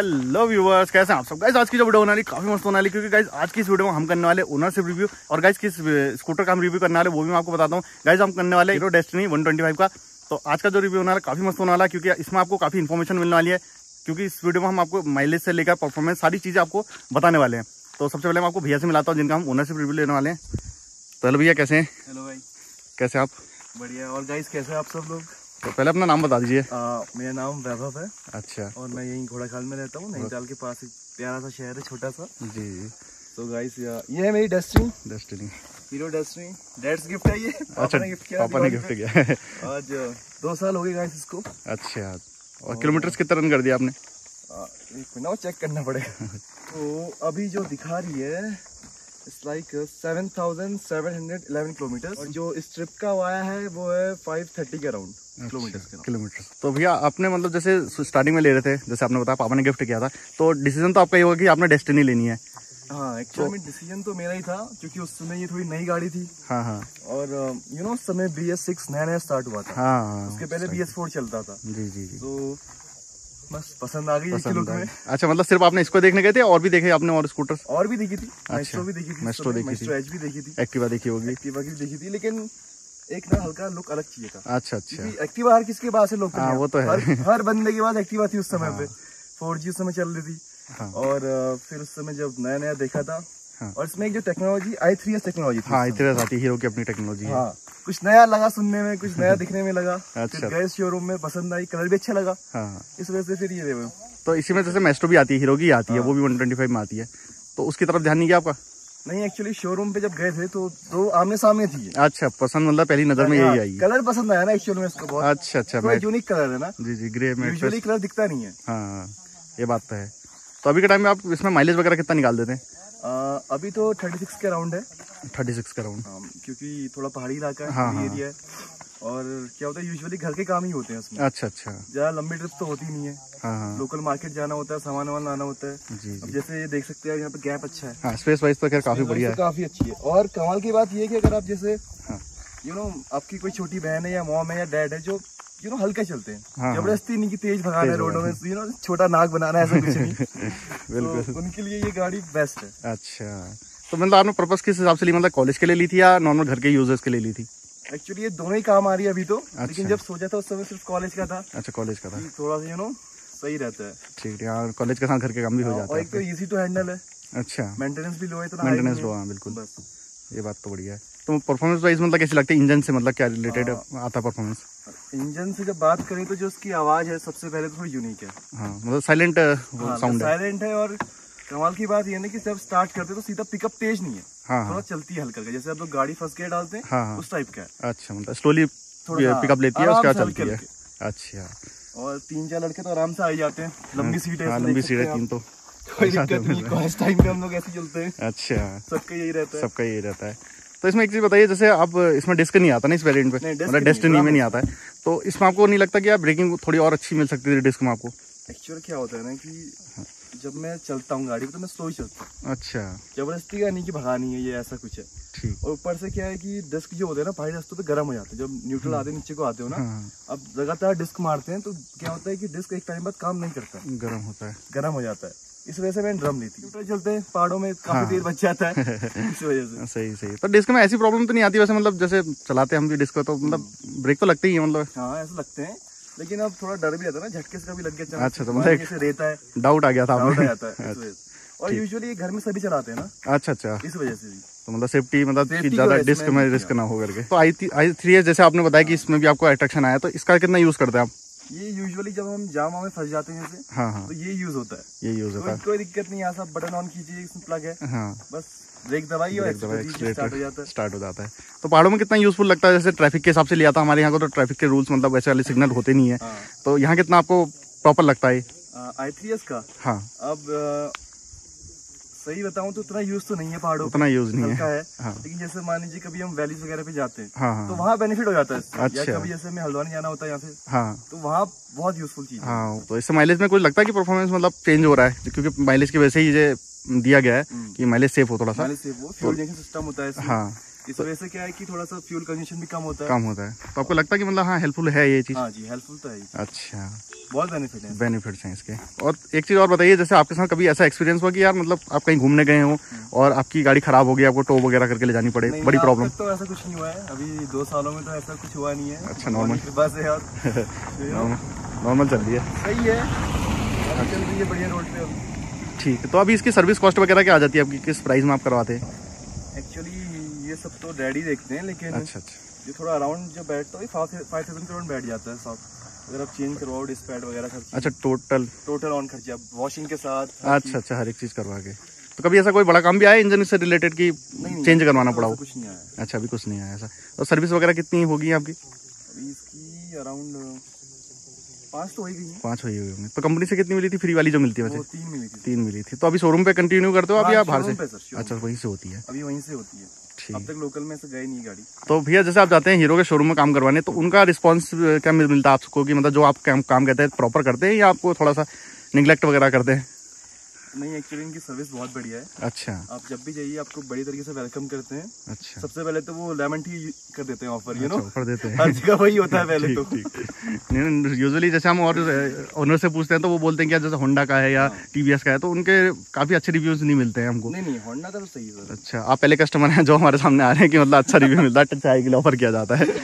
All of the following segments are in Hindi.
हेलो व्यूअर्स, कैसे हैं आप सब। गाइस आज की जो वीडियो होने वाली काफी मस्त होने वाली, क्योंकि गाइस आज की इस वीडियो में हम करने वाले ओनरशिप रिव्यू और गाइस किस स्कूटर का हम रिव्यू करने वाले वो भी मैं आपको बताता हूँ। गाइस हम करने वाले हीरो डेस्टिनी 125 का। तो आज का जो रिव्यू होने वाला काफी मस्त होने वाला है, क्योंकि इसमें आपको काफी इन्फॉर्मेशन मिलने वाली है, क्योंकि इस वीडियो में हम आपको माइलेज से लेकर परफॉर्मेंस सारी चीजें आपको बताने वाले हैं। तो सबसे पहले मैं आपको भैया से मिलाता हूँ जिनका हम ओनरशिप रिव्यू लेने वाले हैं। तो हेलो भैया, कैसे हैं? हेलो भाई, कैसे आप? बढ़िया। और गाइस कैसे हैं आप सब लोग? तो पहले अपना नाम बता दीजिए। मेरा नाम वैभव है। अच्छा। और मैं यहीं घोड़ाखाल में रहता हूँ, नैनीताल के पास एक प्यारा सा शहर है, छोटा सा। जी। तो गाइस ये है मेरी Destiny, Hero Destiny. Dad's gift है ये। अच्छा, पापा ने गिफ्ट किया है। आज 2 साल हो गए गाइस इसको। अच्छा, और किलोमीटर कितना रन कर दिया आपने? एक मिनट चेक करना पड़ेगा। तो अभी जो दिखा रही है इट्स लाइक 7,711 किलोमीटर, और जो इस ट्रिप का आया है वो है 530 के अराउंड किलोमीटर। तो भैया आपने मतलब जैसे स्टार्टिंग में ले रहे थे, जैसे आपने बताया पापा ने गिफ्ट किया था, तो डिसीजन तो आपका ये होगा कि आपने डेस्टिनी लेनी है। हाँ, एक्चुअली डिसीजन तो मेरा ही था, क्योंकि उस समय ये थोड़ी नई गाड़ी थी। हाँ हाँ। और उस समय BS6 नया स्टार्ट हुआ था। हाँ, उसके पहले BS4 चलता था। जी जी जी। तो बस पसंद आ गई इसके लुक में। अच्छा, मतलब सिर्फ आपने इसको देखने गए थे और भी देखे आपने और स्कूटर? और भी देखी थी। अच्छा, मेस्ट्रो भी देखी थी, मेस्ट्रो देखी थी, एज भी देखी थी, एक्टिवा देखी होगी। एक्टिवा की भी देखी थी, लेकिन एक ना हल्का लुक अलग चाहिए था। अच्छा अच्छा। एक्टिवा हर किसके पास है, लोग। हाँ, वो तो है। हर बंदे के पास एक्टिवा थी उस समय पे। 4G उस समय चल रही थी। हाँ। और फिर उस समय जब नया देखा था। हाँ। और इसमें एक जो टेक्नोलॉजी i3S टेक्नोलॉजी थी। हाँ, i3S आती है, हीरो की अपनी टेक्नोलॉजी है। हाँ, कुछ नया लगा सुनने में, कुछ नया दिखने में लगा। अच्छा। फिर गए शोरूम में, पसंद आई, कलर भी अच्छा लगा। हाँ, इस वजह से फिर ये तो इसी में जैसे मेस्ट्रो भी आती है, हीरो की आती है, वो भी 125 में आती है, तो उसकी तरफ ध्यान नहीं किया आपका? नहीं, एक्चुअली शोरूम पे जब गए थे तो दो आमने सामने थी। अच्छा, पसंद मतलब पहली नजर में यही आई? कलर पसंद आया ना एक्चुअली में इसका बहुत। अच्छा अच्छा, तो यूनिक कलर है ना। जी जी, ग्रे में यूजुअली कलर दिखता नहीं है। हाँ, ये बात तो है। तो अभी के टाइम में आप इसमें माइलेज वगैरह कितना निकाल देते हैं? अभी तो 36 के अराउंड है। 36 के अराउंड? क्योंकि थोड़ा पहाड़ी इलाका है। हाँ, एरिया है। और क्या होता है, यूजुअली घर के काम ही होते हैं उसमें। अच्छा अच्छा। ज्यादा लंबी ट्रिप तो होती नहीं है। हाँ, लोकल मार्केट जाना होता है, सामान वामान लाना होता है। जी अब जी। जैसे ये देख सकते हैं, यहाँ पे गैप अच्छा है। हाँ, स्पेस वाइज तो खैर काफी बढ़िया है, काफी अच्छी है। और कमाल की बात ये है कि अगर आप जैसे हाँ। आपकी कोई छोटी बहन है या मॉम है या डैड है जो हल्के चलते हैं, हाँ, जबरदस्ती नहीं कि तेज भगाना है रोडों में, छोटा नाक बनाना है, ऐसा कुछ नहीं। बिल्कुल। तो उनके लिए ये गाड़ी बेस्ट है। अच्छा, तो मतलब आपने पर्पस किस हिसाब से ली, मतलब कॉलेज के लिए ली थी या नॉर्मल घर के यूजर्स के लिए ली थी? एक्चुअली ये दोनों ही काम आ रही है अभी तो। अच्छा। लेकिन जब सोचा था उस समय सिर्फ कॉलेज का था। अच्छा, कॉलेज का था। थोड़ा सा सही रहता है। ठीक है, कॉलेज के साथ घर के काम भी हो जाता है। और एक तो इजी टू हैंडल है। अच्छा, मेंटेनेंस भी लो है, इतना मेंटेनेंस लो। हाँ बिल्कुल, बस ये बात तो बढ़िया है। तो परफॉर्मेंस वाइज मतलब कैसी लगती है, इंजन से मतलब क्या रिलेटेड आता है परफॉर्मेंस? इंजन से जब बात करें तो जो उसकी आवाज है सबसे पहले तो थोड़ी यूनिक है। हाँ, मतलब साइलेंट साउंड है। साइलेंट है। और कमाल की बात ये है कि जब स्टार्ट करते तो सीधा पिकअप तेज नहीं है। हाँ, थोड़ा चलती है हल्का, जैसे आप लोग गाड़ी फर्स्ट गियर डालते हैं। हाँ, उस टाइप का है। अच्छा, मतलब स्लोली पिकअप लेती है, उसके बाद चलती है। अच्छा। और 3-4 लड़के तो आराम से आ जाते हैं। लंबी सीट है। लंबी सीट है 3 तो कोई दिक्कत नहीं। कॉलेज टाइम में हम लोग ऐसे चलते हैं। अच्छा, सबका यही रहता है। तो इसमें एक चीज बताइए, जैसे आप इसमें डिस्क नहीं आता ना इस वेरिएंट पे, मतलब डेस्टिनी में नहीं आता है, तो इसमें आपको नहीं लगता कि यार ब्रेकिंग थोड़ी और अच्छी मिल सकती थी डिस्क में आपको? एक्चुअली क्या होता है ना कि जब मैं चलता हूँ गाड़ी तो मैं स्लो ही चलता हूँ। अच्छा, जबरदस्ती का नहीं कि भगानी है, ये ऐसा कुछ है। ठीक। और ऊपर से क्या है कि डिस्क जो होते हैं ना पहाड़ी रास्तों पे गर्म हो जाते हैं, जब न्यूट्रल आते नीचे को आते हो ना। अब लगातार डिस्क मारते हैं तो क्या होता है कि डिस्क एक टाइम बाद काम नहीं करता, गर्म हो जाता है। इस वजह से मैंने ड्रम ली थी। न्यूट्रल चलते हैं पहाड़ों में, काफी देर बच जाता है इस वजह से। सही। तो डिस्क में ऐसी प्रॉब्लम तो नहीं आती वैसे, मतलब जैसे चलाते हैं हम भी डिस्क तो मतलब ब्रेक तो लगते ही है मतलब? हाँ, ऐसे लगते हैं, लेकिन अब थोड़ा डर भी आता है ना, झटके से कभी लग गया। अच्छा, तो मतलब रहता है, डाउट आ गया था, डाउट आ जाता है। और यूजुअली घर में सभी चलाते हैं ना। अच्छा, इस वजह से भी तो मतलब सेफ्टी, मतलब ज्यादा डिस्क में रिस्क ना हो करके। तो i3S जैसे आपने बताया कि इसमें भी आपको अट्रैक्शन आया, तो इसका कितना यूज करते हैं आप? ये यूजुअली जब हम जाम में फंस जाते हैं जैसे, हाँ, तो ये यूज होता है। ये यूज होता है। कोई दिक्कत नहीं, यहाँ सब बटन ऑन कीजिए, इसमें प्लग है। हाँ, बस ब्रेक दबाइए और स्टार्ट हो जाता है। तो पहाड़ों में कितना यूजफुल लगता है? जैसे ट्रैफिक के हिसाब से लिया था, हमारे यहाँ को तो ट्रैफिक के रूल्स मतलब वैसे वाले सिग्नल होते नहीं है, तो यहाँ कितना आपको प्रॉपर लगता है i3S का? हाँ, अब सही बताऊं तो उतना यूज तो नहीं है पहाड़ों, उतना यूज नहीं है। हाँ। लेकिन जैसे मान लीजिए कभी हम वैलीज वगैरह पे जाते हैं, हाँ, तो वहाँ बेनिफिट हो जाता है। अच्छा। या कभी जैसे हमें हल्द्वानी जाना होता है यहाँ से, हाँ, तो वहाँ बहुत यूजफुल चीज है। हाँ, तो इससे माइलेज में कुछ लगता है कि परफॉर्मेंस मतलब चेंज हो रहा है, क्योंकि माइलेज की वजह से ही ये दिया गया है कि माइलेज सेफ हो थोड़ा सा। फ्यूल इंजेक्शन सिस्टम होता है। हाँ, इस वजह से क्या है कि थोड़ा सा फ्यूल कंजम्पशन भी कम होता है। तो आपको लगता है कि मतलब हाँ हेल्पफुल है ये चीज़? हाँ जी, हेल्पफुल तो है। अच्छा, बहुत बेनिफिट्स हैं इसके। और एक चीज़ और बताइए, जैसे आपके साथ कभी ऐसा एक्सपीरियंस हुआ कि यार मतलब आप कहीं घूमने गए हो और आपकी गाड़ी खराब हो गई, आपको टो वगैरह करके ले जानी पड़े, बड़ी प्रॉब्लम? तो ऐसा कुछ नहीं हुआ है, अभी 2 सालों में तो ऐसा कुछ हुआ नहीं है। अच्छा, नॉर्मल बस है यार। नॉर्मल चल रही है, सही है, चल रही है बढ़िया रोड पे। ठीक है, तो अभी इसकी सर्विस कॉस्ट वगैरह क्या आ जाती है आपकी, किस प्राइस में आप करवाते हैं? एक्चुअली ये सब तो डैडी देखते हैं, लेकिन अच्छा जो थोड़ा अराउंड जो बैठता है 5,000 करोड़ बैठ जाता है साथ, अगर आप चेंज करवाओ डिस्पैड वगैरह खर्चा। अच्छा, टोटल ऑन खर्चा वॉशिंग के साथ। अच्छा, हर एक चीज़ करवा के। तो कभी ऐसा कोई बड़ा काम भी आया इंजन से रिलेटेड की चेंज करवाना पड़ा हो? कुछ नहीं आया। अच्छा, अभी कुछ नहीं आया ऐसा। और सर्विस वगैरह कितनी होगी आपकी? अभी इसकी अराउंड 5 तो हो गई है। 5 हुई होंगी। तो कंपनी से कितनी मिली थी फ्री वाली जो मिलती है वैसे? 3 मिली थी। तो अभी शोरूम पे कंटिन्यू करते हो अभी आप बाहर से? अच्छा, वहीं से होती है? अभी वहीं से होती है। अब तक लोकल में से गई नहीं गाड़ी। तो भैया जैसे आप जाते हैं हीरो के शोरूम में काम करवाने, तो उनका रिस्पांस क्या मिलता है आपको, कि मतलब जो आप काम कहते हैं प्रॉपर करते हैं या आपको थोड़ा सा निगलेक्ट वगैरह करते हैं? नहीं, एक्चुअली इनकी सर्विस बहुत बढ़िया है। अच्छा, आप जब भी जाइए आपको बड़ी तरीके से वेलकम करते हैं। अच्छा, सबसे पहले तो वो लेमन टी कर देते हैं ऑफर, ऑफर देते हैं। हर जगह वही होता है पहले तो। नहीं, यूजुअली जैसे हम और ओनर से पूछते हैं तो वो बोलते हैं कि जैसे होंडा का है या टीवीएस का है, तो उनके काफी अच्छे रिव्यूज नहीं मिलते हैं हमको। नहीं, होंडा का तो सही है। अच्छा, आप पहले कस्टमर हैं जो हमारे सामने आ रहे हैं कि मतलब अच्छा रिव्यू मिलता है, चाय के लिए ऑफर किया जाता है।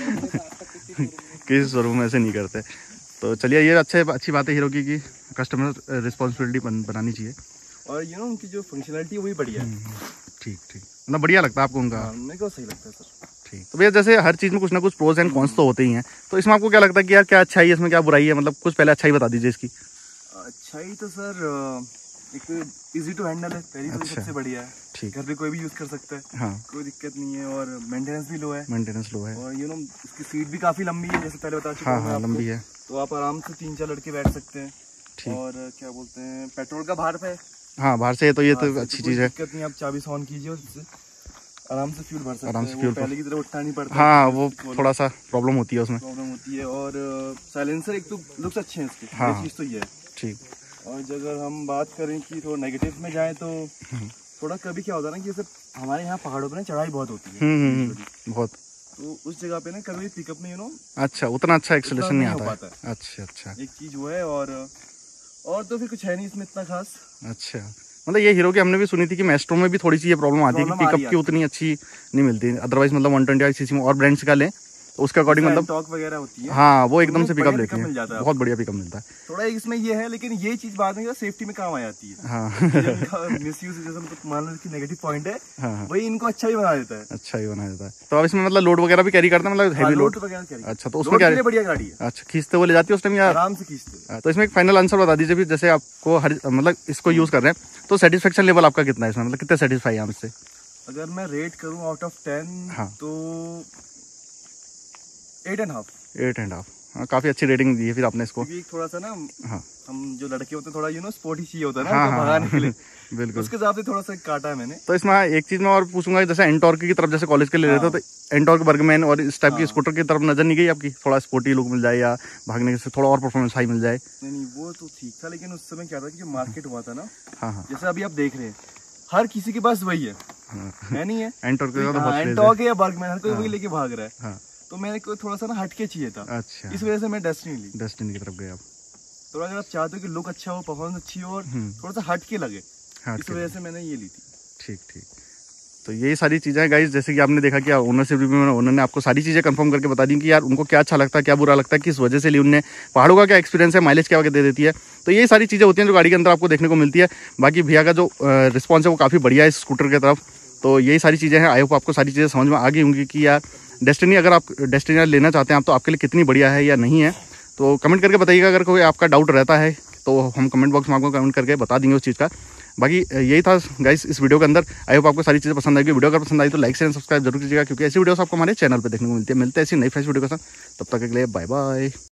किसी शोरूम में ऐसे नहीं करते। तो चलिए, ये अच्छी बात है हीरो की कस्टमर रिस्पॉन्सिबिलिटी बनानी चाहिए। और उनकी जो फंक्शनलिटी है वही बढ़िया है। ठीक, मतलब बढ़िया लगता है आपको उनका? मेरे को सही लगता है सर। ठीक, तो भैया जैसे हर चीज़ में कुछ ना कुछ प्रोज एंड कॉन्स तो होते ही हैं, तो इसमें आपको क्या लगता है कि यार क्या अच्छाई है इसमें, क्या बुराई है, मतलब कुछ पहले अच्छाई बता दीजिए इसकी। अच्छाई तो सर एक इजी टू हैंडल है, पहली तो सबसे बढ़िया है। ठीक, घर पे कोई भी यूज कर सकता है। हाँ, कोई दिक्कत नहीं है। और मेंटेनेंस भी लो है। और इसकी सीट भी काफी लंबी है, जैसे पहले बता चुका हूं। हाँ, लंबी है, तो आप आराम से 3-4 लड़के बैठ सकते हैं। और क्या बोलते हैं, पेट्रोल का बाहर पे। हाँ, बाहर से तो ये तो अच्छी चीज है। दिक्कत नहीं, आप चाबी ऑन कीजिए और आराम से फ्यूल भर सकते हैं। आराम से फ्यूल पहले की तरह उठना नहीं पड़ता। हाँ, वो थोड़ा सा प्रॉब्लम होती है उसमें। और साइलेंसर एक तो लुक्स अच्छे हैं इसके। हाँ, चीज तो ये है। ठीक। और अगर हम बात करें कि थोड़ा नेगेटिव में जाए तो थोड़ा कभी क्या होता है ना कि जैसे हमारे यहाँ पहाड़ों पे ना चढ़ाई बहुत होती है। बहुत। तो उस जगह पे ना कभी पिकअप में अच्छा उतना अच्छा एक्सेलरेशन नहीं आता है। अच्छा, एक चीज वो है। और तो फिर कुछ है नहीं इसमें इतना खास। अच्छा, मतलब ये हीरो की हमने भी सुनी थी कि मेस्ट्रो में भी थोड़ी सी ये प्रॉब्लम आती है कि पिकअप की उतनी अच्छी नहीं मिलती। अदरवाइज मतलब 125 सीसी में और ब्रांड्स का लें तो उसके अकॉर्डिंग मतलब टॉक वगैरह होती है। हाँ, वो एकदम से पिकअप लेती है, बहुत बढ़िया पिकअप मिलता है। थोड़ा इसमें ये है, लेकिन ये चीज बाद में सेफ्टी में काम आ जाती है। हाँ, मिसयूज जैसे मान लो कि नेगेटिव पॉइंट है। हाँ, वही इनको अच्छा ही बना देता है। तो अब इसमें मतलब लोड वगैरह भी कैरी करता है, मतलब हेवी लोड वगैरह। अच्छा, तो उसमें क्या बढ़िया गाड़ी है। अच्छा, खींचते हुए ले जाती है उस टाइम या आराम से खींचते? तो इसमें एक फाइनल आंसर बता दीजिए, जैसे आपको हर मतलब इसको यूज कर रहे हैं तो सेटिस्फेक्शन लेवल आपका कितना है इसमें, मतलब कितने सेटिस्फाई है इससे? अगर मैं रेट करूं आउट ऑफ 10 तो 8.5। हाँ, काफी अच्छी रेटिंग दी है फिर आपने इसको। थोड़ा सा ना हाँ, हम जो लड़के होते हैं थोड़ा स्पोर्टी चाहिए होता है ना। हाँ, भगाने के लिए। बिल्कुल, उसके हिसाब से थोड़ा सा काटा है मैंने। तो इसमें एक चीज मैं और पूछूंगा, जैसे एंटॉर्क की तरफ जैसे कॉलेज के ले रहे थे तो एंटॉर्क बर्गमैन और इस टाइप की स्कूटर की तरफ नजर नहीं गई आपकी? थोड़ा स्पोर्टी लुक मिल जाए या भागने से थोड़ा और परफॉर्मेंस हाई मिल जाए? नहीं, वो तो ठीक था, लेकिन उस समय क्या था कि जो मार्केट हुआ था ना। हाँ, जैसे अभी आप देख रहे हैं हर किसी के पास वही है नहीं है। एंटॉर्क या बर्गमैन हर कोई वही लेके भाग रहा है। तो मेरे को थोड़ा सा ना हटके चाहिए था। अच्छा, इस वजह से मैं डेस्टिनी की तरफ गया। थोड़ा अगर आप चाहते हो कि लुक अच्छा हो, परफॉर्मेंस अच्छी हो और थोड़ा सा हटके लगे, इस वजह से मैंने ये ली थी। ठीक, तो यही सारी चीजें हैं गाइस, जैसे कि आपने देखा कि ओनरशिप रिव्यू में उन्होंने आपको सारी चीजें कंफर्म करके बता दी कि यार उनको क्या अच्छा लगता है, क्या बुरा लगता है, किस वजह से ली उन्होंने, पहाड़ों का क्या एक्सपीरियंस है, माइलेज क्या दे देती है। तो यही सारी चीजें होती हैं जो गाड़ी के अंदर आपको देखने को मिलती है। बाकी भैया का जो रिस्पॉन्स है वो काफी बढ़िया है इस स्कूटर की तरफ। तो यही सारी चीजें हैं। आई होप आपको सारी चीजें समझ में आ गई होंगी कि यार डेस्टिनी अगर आप डेस्टिनी लेना चाहते हैं आप तो आपके लिए कितनी बढ़िया है या नहीं है। तो कमेंट करके बताइएगा, अगर कोई आपका डाउट रहता है तो हम कमेंट बॉक्स में आपको कमेंट करके बता देंगे उस चीज़ का। बाकी यही था गाइस इस वीडियो के अंदर। आई होप आपको सारी चीज़ें पसंद आएगी। वीडियो अगर पसंद आई तो लाइक शेयर सब्सक्राइब जरूर कीजिएगा, क्योंकि ऐसी वीडियोस आपको हमारे चैनल पर देखने को मिलती है। मिलते हैं ऐसी नई फ्रेश वीडियो के साथ, तब तक के लिए बाय बाय।